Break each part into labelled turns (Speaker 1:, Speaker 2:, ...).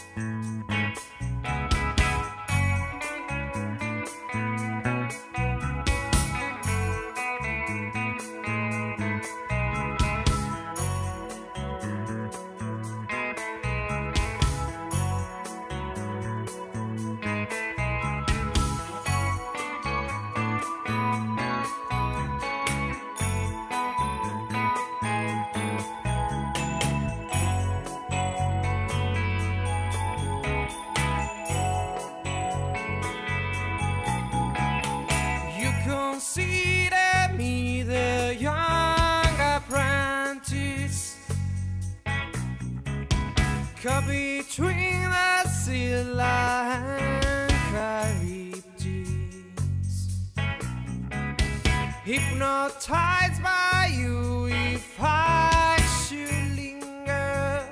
Speaker 1: Consider me the young apprentice, caught between the Scylla and Charybdis, hypnotized by you if I should linger,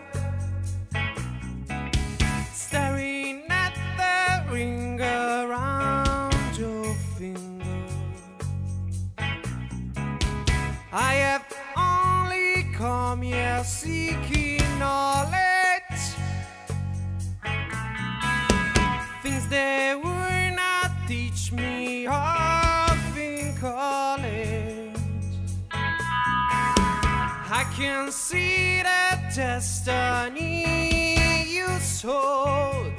Speaker 1: staring at the ring around your finger. I have only come here seeking knowledge, things they would not teach me of in college. I can see the destiny you sold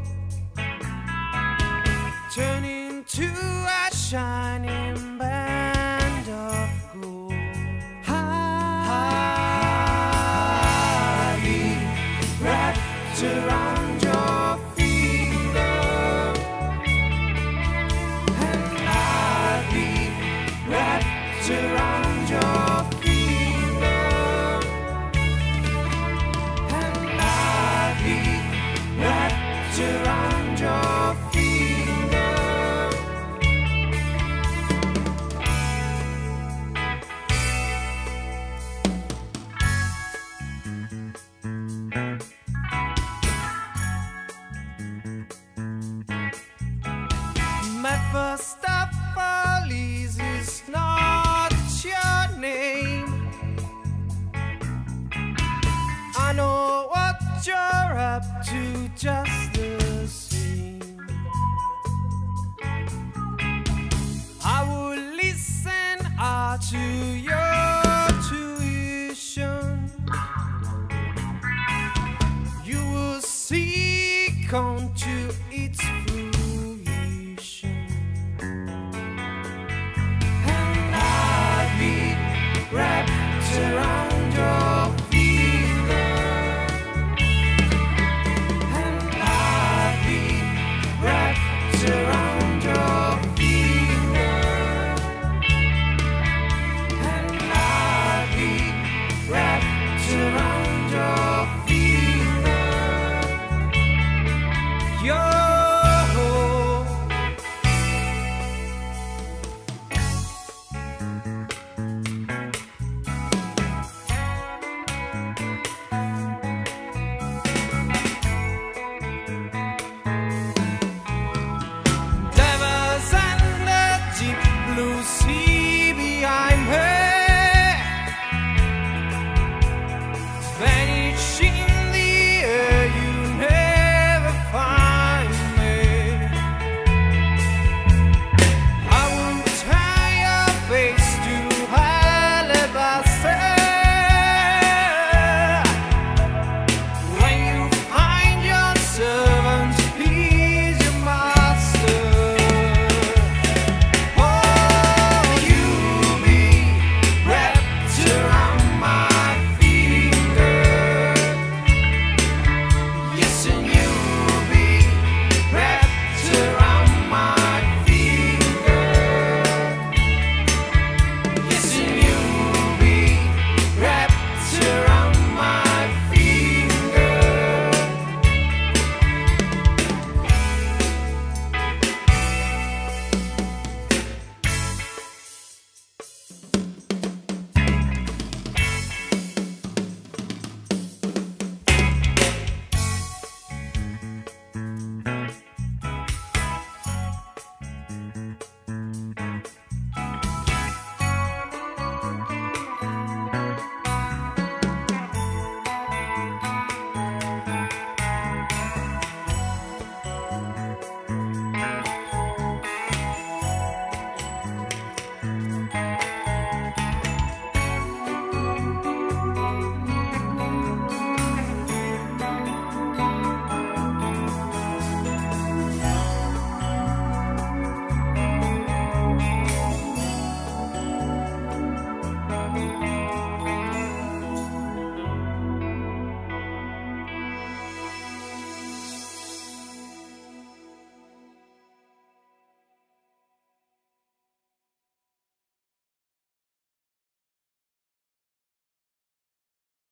Speaker 1: turn into a shining band of gold. Wrapped around your finger, and I'll be wrapped around your finger, and I'll be wrapped around your finger. My first of all is not your name. I know what you're up to just the same. I will listen to your tuition. You will see, can't you?